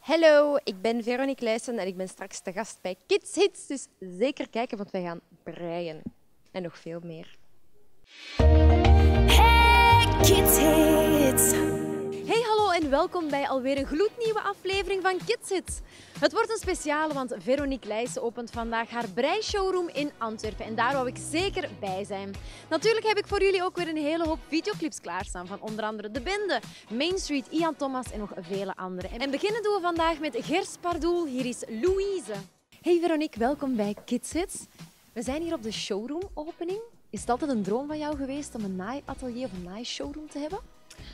Hallo, ik ben Veronique Leijsen en ik ben straks te gast bij Kids Hits. Dus zeker kijken, want wij gaan breien. En nog veel meer. Hey, Kids Hits! Hey, hallo en welkom bij alweer een gloednieuwe aflevering van Kids Hits. Het wordt een speciale, want Veronique Leijsen opent vandaag haar breishowroom in Antwerpen. En daar wou ik zeker bij zijn. Natuurlijk heb ik voor jullie ook weer een hele hoop videoclips klaarstaan. Van onder andere De Bende, Main Street, Ian Thomas en nog vele anderen. En beginnen doen we vandaag met Gers Pardoel. Hier is Louise. Hey Veronique, welkom bij Kids Hits. We zijn hier op de showroom opening. Is het altijd een droom van jou geweest om een naaiatelier of een naaishowroom te hebben?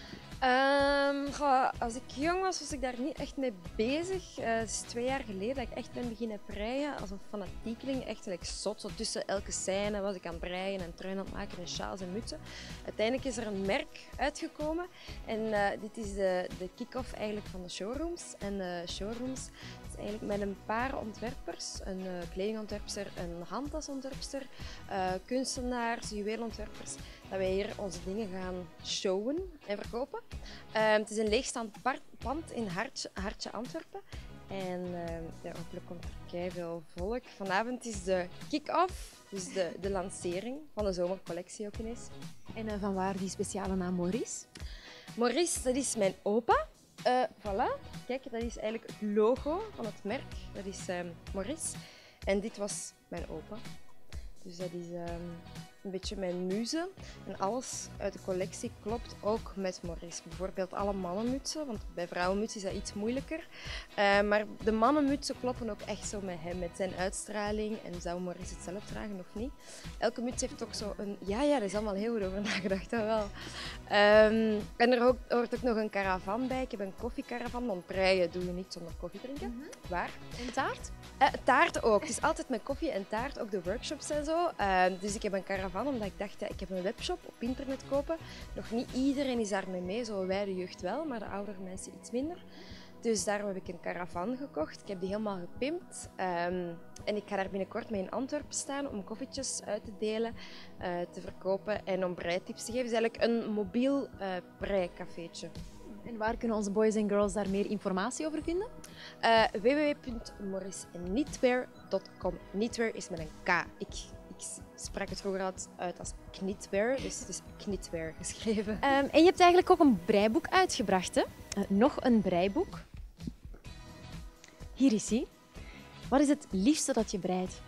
Als ik jong was, was ik daar niet echt mee bezig. Het is 2 jaar geleden dat ik echt ben beginnen breien als een fanatiekeling. Echt zot. Zo tussen elke scène was ik aan het breien en truien aan het maken en sjaals en mutsen. Uiteindelijk is er een merk uitgekomen en dit is de kick-off eigenlijk van de showrooms. En de showrooms is eigenlijk met een paar ontwerpers, een kledingontwerpster, een handtasontwerpster, kunstenaars, juweelontwerpers, dat wij hier onze dingen gaan showen en verkopen. Het is een leegstaand pand in Hartje Antwerpen. En hopelijk komt er veel volk. Vanavond is de kick-off, dus de lancering van de zomercollectie ook ineens. En van waar die speciale naam Maurice? Maurice, dat is mijn opa. Voilà, kijk, dat is eigenlijk het logo van het merk. Dat is Maurice. En dit was mijn opa. Dus dat is een beetje mijn muze. En alles uit de collectie klopt ook met Maurice. Bijvoorbeeld alle mannenmutsen, want bij vrouwenmutsen is dat iets moeilijker. Maar de mannenmutsen kloppen ook echt zo met hem, met zijn uitstraling. En zou Maurice het zelf dragen of niet? Elke muts heeft ook zo een... Ja, daar is allemaal heel goed over nagedacht, dat wel. En er hoort ook nog een caravan bij. Ik heb een koffiecaravan, want breien doe je niet zonder koffie drinken. Waar? En taart? Taart ook. Het is altijd met koffie en taart, ook de workshops en zo. Dus ik heb een caravan, omdat ik dacht, ik heb een webshop op internet kopen. Nog niet iedereen is daarmee mee, zo wij de jeugd wel, maar de oudere mensen iets minder. Dus daarom heb ik een caravan gekocht. Ik heb die helemaal gepimpt. En ik ga daar binnenkort mee in Antwerpen staan om koffietjes uit te delen, te verkopen en om breitips te geven. Het is eigenlijk een mobiel breicafeetje. En waar kunnen onze boys en girls daar meer informatie over vinden? www.mauriceknitwear.com. Knitwear is met een K. Ik sprak het vroeger uit als knitwear, dus het is knitwear geschreven. En je hebt eigenlijk ook een breiboek uitgebracht, hè? Nog een breiboek. Hier is hij. Wat is het liefste dat je breidt?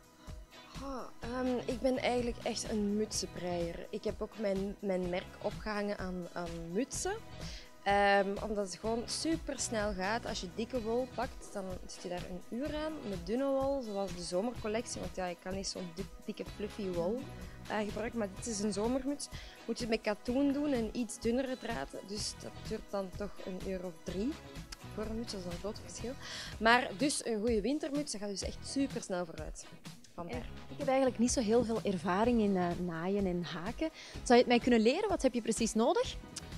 Ik ben eigenlijk echt een mutsenbreier. Ik heb ook mijn merk opgehangen aan mutsen. Omdat het gewoon super snel gaat. Als je dikke wol pakt, dan zit je daar een uur aan. Met dunne wol, zoals de zomercollectie. Want ja, ik kan niet zo'n dikke fluffy wol gebruiken. Maar dit is een zomermuts. Moet je het met katoen doen en iets dunnere draad. Dus dat duurt dan toch een uur of 3. Voor een muts, dat is een groot verschil. Maar dus een goede wintermuts, dat gaat dus echt super snel vooruit. Vandaar. Ik heb eigenlijk niet zo heel veel ervaring in naaien en haken. Zou je het mij kunnen leren? Wat heb je precies nodig?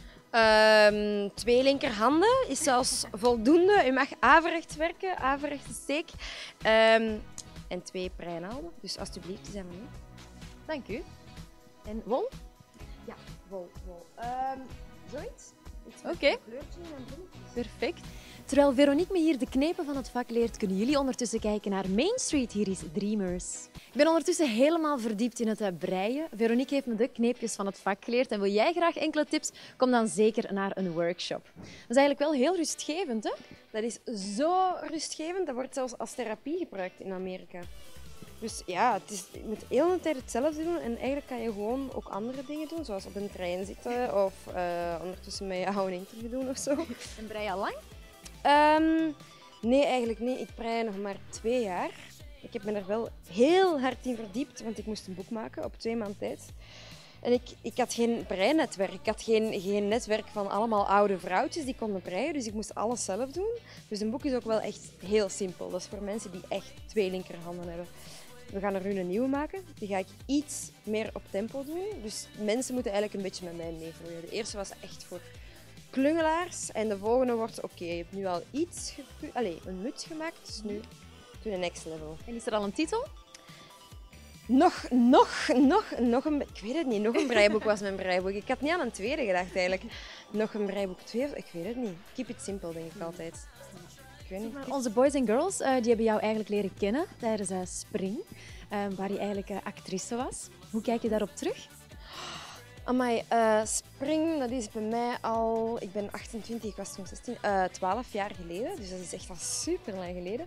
2 linkerhanden is zelfs voldoende. Je mag averechts werken, averechtse steek. En 2 breinaalden. Dus alsjeblieft, die zijn van u. Dank u. En wol? Ja, wol. Zoiets. Oké. Perfect. Terwijl Veronique me hier de knepen van het vak leert, kunnen jullie ondertussen kijken naar Main Street. Hier is Dreamers. Ik ben ondertussen helemaal verdiept in het breien. Veronique heeft me de kneepjes van het vak geleerd. En wil jij graag enkele tips? Kom dan zeker naar een workshop. Dat is eigenlijk wel heel rustgevend, hè? Dat is zo rustgevend. Dat wordt zelfs als therapie gebruikt in Amerika. Dus ja, je moet de hele tijd hetzelfde doen. En eigenlijk kan je gewoon ook andere dingen doen. Zoals op een trein zitten of ondertussen met jou een interview doen of zo. En brei je al lang? Nee, eigenlijk niet. Ik brei nog maar 2 jaar. Ik heb me er wel heel hard in verdiept, want ik moest een boek maken op 2 maanden tijd. En ik had geen breinetwerk. Ik had geen netwerk van allemaal oude vrouwtjes die konden breien, dus ik moest alles zelf doen. Dus een boek is ook wel echt heel simpel. Dat is voor mensen die echt 2 linkerhanden hebben. We gaan er nu een nieuwe maken. Die ga ik iets meer op tempo doen. Dus mensen moeten eigenlijk een beetje met mij meevloeien. De eerste was echt voor klungelaars en de volgende wordt oké, je hebt nu al een muts gemaakt, dus nu to the next level. En is er al een titel? Nog een... Ik weet het niet. Nog een breiboek was mijn breiboek. Ik had niet aan een tweede gedacht eigenlijk. Nog een breiboek 2, ik weet het niet. Keep it simple, denk ik altijd. weet niet. Maar onze boys en girls die hebben jou eigenlijk leren kennen tijdens Spring, waar je eigenlijk actrice was. Hoe kijk je daarop terug? Amai, Spring, dat is bij mij al... Ik ben 28, ik was toen 16, 12 jaar geleden. Dus dat is echt al super lang geleden.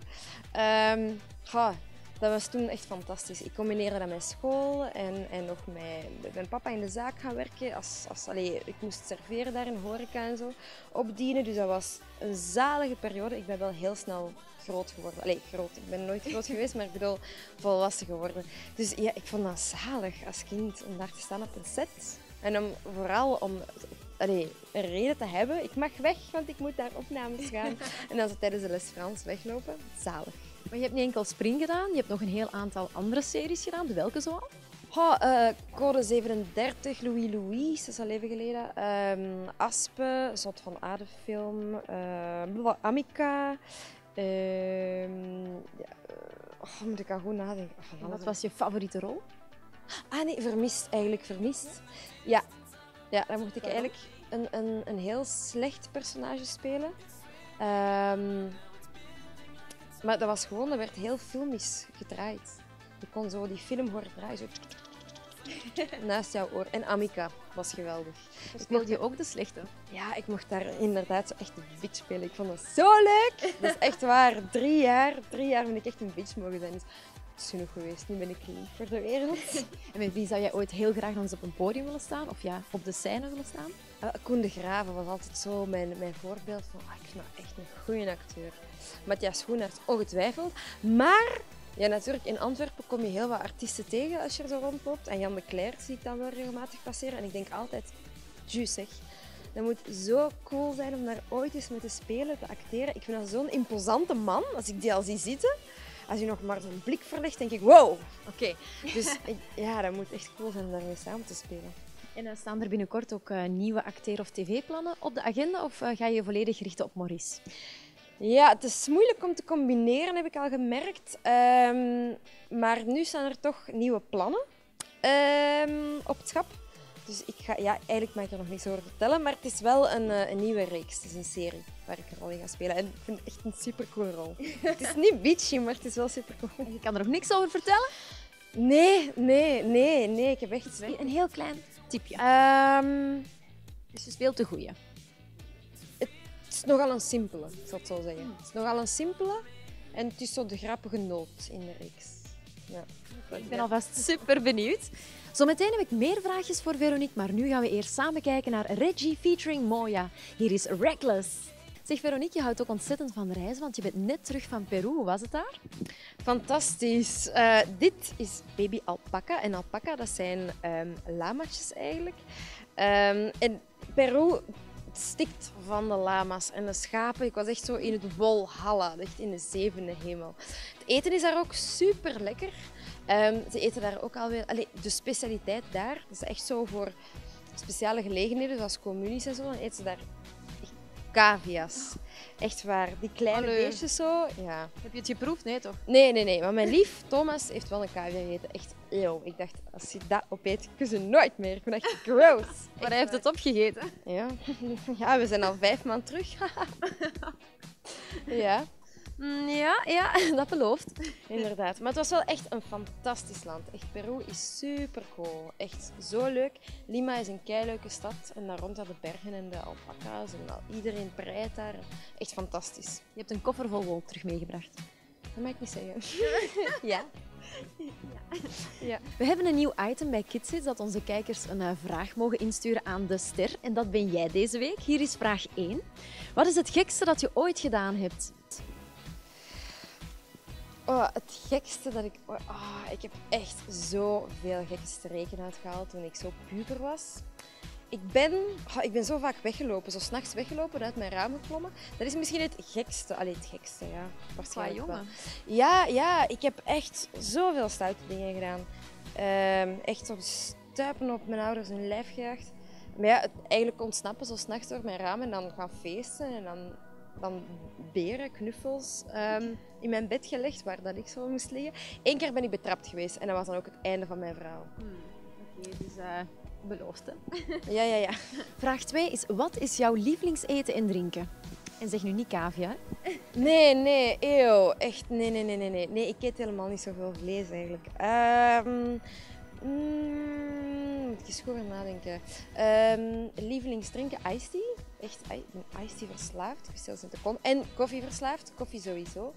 Dat was toen echt fantastisch. Ik combineerde dat met school en nog met mijn papa in de zaak gaan werken. Ik moest serveren daar in horeca en zo, opdienen. Dus dat was een zalige periode. Ik ben wel heel snel groot geworden. Groot. Ik ben nooit groot geweest, maar ik bedoel volwassen geworden. Dus ja, ik vond dat zalig als kind om daar te staan op een set. En vooral om een reden te hebben. Ik mag weg, want ik moet naar opnames gaan. En dan zo tijdens de les Frans weglopen. Zalig. Maar je hebt niet enkel Spring gedaan, je hebt nog een heel aantal andere series gedaan. Welke zoal? Code 37, Louis, dat is al even geleden. Aspe, Zot van Adefilm. Amica. Moet ik aan goed nadenken. Wat was je favoriete rol? Vermist eigenlijk. Vermist. Ja, dan mocht ik eigenlijk een heel slecht personage spelen. Maar dat was gewoon, dat werd heel filmisch gedraaid. Je kon zo die film horen draaien, zo naast jouw oor. En Amica was geweldig. Speelde je ook de slechte? Ja, ik mocht daar inderdaad zo echt een bitch spelen. Ik vond dat zo leuk. Dat is echt waar. 3 jaar ben ik echt een bitch mogen zijn. Dus het is genoeg geweest. Nu ben ik lief voor de wereld. En met wie zou jij ooit heel graag nog eens op een podium willen staan? Of ja, op de scène willen staan? Koen de Graven was altijd zo mijn voorbeeld van, ik vind dat echt een goede acteur. Matthias Schoenaerts, ongetwijfeld. Maar ja, natuurlijk, in Antwerpen kom je heel wat artiesten tegen als je er zo rondloopt. En Jan de Cler zie ik dan wel regelmatig passeren. En ik denk altijd, juist zeg, dat moet zo cool zijn om daar ooit eens mee te spelen, te acteren. Ik vind dat zo'n imposante man, als ik die al zie zitten. Als je nog maar zo'n blik verlegt, denk ik, wow, oké. Dus ja, dat moet echt cool zijn om daarmee samen te spelen. En staan er binnenkort ook nieuwe acteer- of tv-plannen op de agenda? Of ga je je volledig richten op Maurice? Ja, het is moeilijk om te combineren, heb ik al gemerkt. Maar nu staan er toch nieuwe plannen op het schap. Dus eigenlijk mag ik er nog niks over vertellen, maar het is wel een nieuwe reeks. Het is een serie waar ik een rol in ga spelen. En ik vind het echt een supercoole rol. Het is niet bitchy, maar het is wel supercool. Je kan er nog niks over vertellen? Nee. Ik heb echt Een heel klein tipje. Dus je speelt de goeie. Het is nogal een simpele, ik zal het zo zeggen. Het is nogal een simpele en het is zo de grappige noot in de reeks. Ja. Ik ben alvast super benieuwd. Zometeen heb ik meer vraagjes voor Veronique, maar nu gaan we eerst samen kijken naar Reggie featuring Moya. Hier is Reckless. Zeg Veronique, je houdt ook ontzettend van reizen, want je bent net terug van Peru. Hoe was het daar? Fantastisch. Dit is baby alpaca. En alpaca, dat zijn lama's eigenlijk. En Peru stikt van de lama's en de schapen. Ik was echt zo in het Walhalla, echt in de zevende hemel. Het eten is daar ook super lekker. Ze eten daar ook alweer... de specialiteit daar, dat is echt zo voor speciale gelegenheden, zoals communies en zo, dan eten ze daar echt cavia's. Echt waar, die kleine beestjes zo. Ja. Heb je het geproefd? Nee, toch? Nee. Maar mijn lief, Thomas, heeft wel een cavia gegeten. Echt, ik dacht, als je dat opeet, kun je nooit meer. Ik vind echt gross. Maar hij heeft het opgegeten. Ja, we zijn al 5 maanden terug. Ja. Ja, dat belooft. Inderdaad. Maar het was wel echt een fantastisch land. Echt, Peru is super cool. Echt zo leuk. Lima is een keileuke stad. En daar rond de bergen en de alpaca's. En iedereen prijdt daar. Echt fantastisch. Je hebt een koffer vol wol terug meegebracht. Dat mag ik niet zeggen. Ja. We hebben een nieuw item bij Kids dat onze kijkers een vraag mogen insturen aan de ster. En dat ben jij deze week. Hier is vraag 1. Wat is het gekste dat je ooit gedaan hebt? Het gekste dat ik... ik heb echt zoveel gekke streken uitgehaald toen ik zo puber was. Ik ben zo vaak weggelopen, zo 's nachts weggelopen, uit mijn raam geklommen. Dat is misschien het gekste. Het gekste, ja. Waarschijnlijk wel. Ja, ik heb echt zoveel stoute dingen gedaan. Echt zo stuipen op mijn ouders hun lijf gejaagd. Maar ja, eigenlijk ontsnappen zo 's nachts door mijn raam en dan gaan feesten en dan beren, knuffels in mijn bed gelegd waar dat ik zo moest liggen. 1 keer ben ik betrapt geweest en dat was dan ook het einde van mijn verhaal. Oké, dus Beloofd, hè? Ja. Vraag 2 is, wat is jouw lievelingseten en drinken? En zeg nu niet cavia, hè? Nee, eeuw. Echt, nee. Nee, ik eet helemaal niet zoveel vlees eigenlijk. Moet ik eens goed gaan nadenken. Lievelingsdrinken, iced tea. Echt, ik ben iced tea verslaafd. Ik ben zelfs niet te komen. En koffie verslaafd. Koffie sowieso.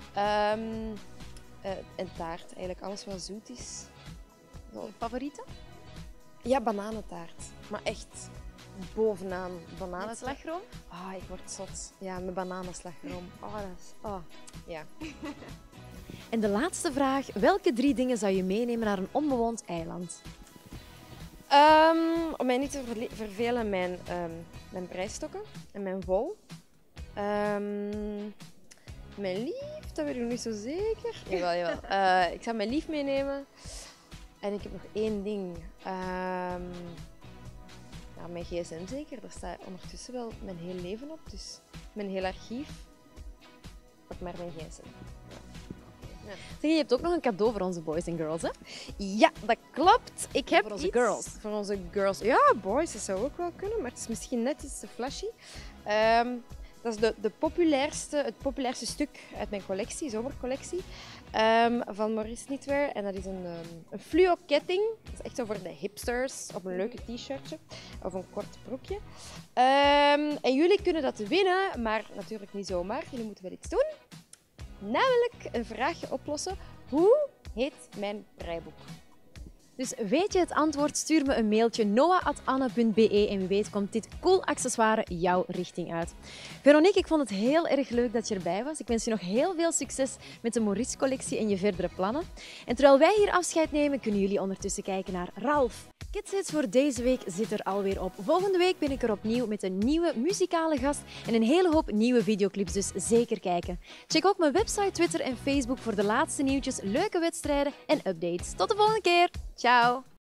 En taart, eigenlijk alles wat zoet is. Je favoriete? Ja, bananentaart. Maar echt bovenaan Met bananentaart. slagroom? Ah, ik word zot. Ja, met bananenslagroom. Ja. En de laatste vraag, welke 3 dingen zou je meenemen naar een onbewoond eiland? Om mij niet te vervelen, mijn prijsstokken en mijn vol. Mijn lief, dat weet ik nog niet zo zeker. Jawel. Ik ga mijn lief meenemen. En ik heb nog 1 ding. Ja, mijn gsm zeker. Daar staat ondertussen wel mijn hele leven op. Dus mijn heel archief. Pak maar mijn gsm. Zeg, je hebt ook nog een cadeau voor onze boys en girls, hè? Ja, dat klopt. Ik heb voor onze iets girls. Voor onze girls. Ja, boys, dat zou ook wel kunnen, maar het is misschien net iets te flashy. Dat is het populairste stuk uit mijn collectie, zomercollectie, van Maurice Knitwear. En dat is een fluo-ketting. Dat is echt zo voor de hipsters, op een leuke t-shirtje of een kort broekje. En jullie kunnen dat winnen, maar natuurlijk niet zomaar. Jullie moeten wel iets doen. Namelijk een vraagje oplossen. Hoe heet mijn breiboek? Dus weet je het antwoord, stuur me een mailtje noah@anne.be en wie weet komt dit cool accessoire jouw richting uit. Veronique, ik vond het heel erg leuk dat je erbij was. Ik wens je nog heel veel succes met de Maurice-collectie en je verdere plannen. En terwijl wij hier afscheid nemen, kunnen jullie ondertussen kijken naar Ralph. Kids Hits voor deze week zit er alweer op. Volgende week ben ik er opnieuw met een nieuwe muzikale gast en een hele hoop nieuwe videoclips, dus zeker kijken. Check ook mijn website, Twitter en Facebook voor de laatste nieuwtjes, leuke wedstrijden en updates. Tot de volgende keer. Ciao!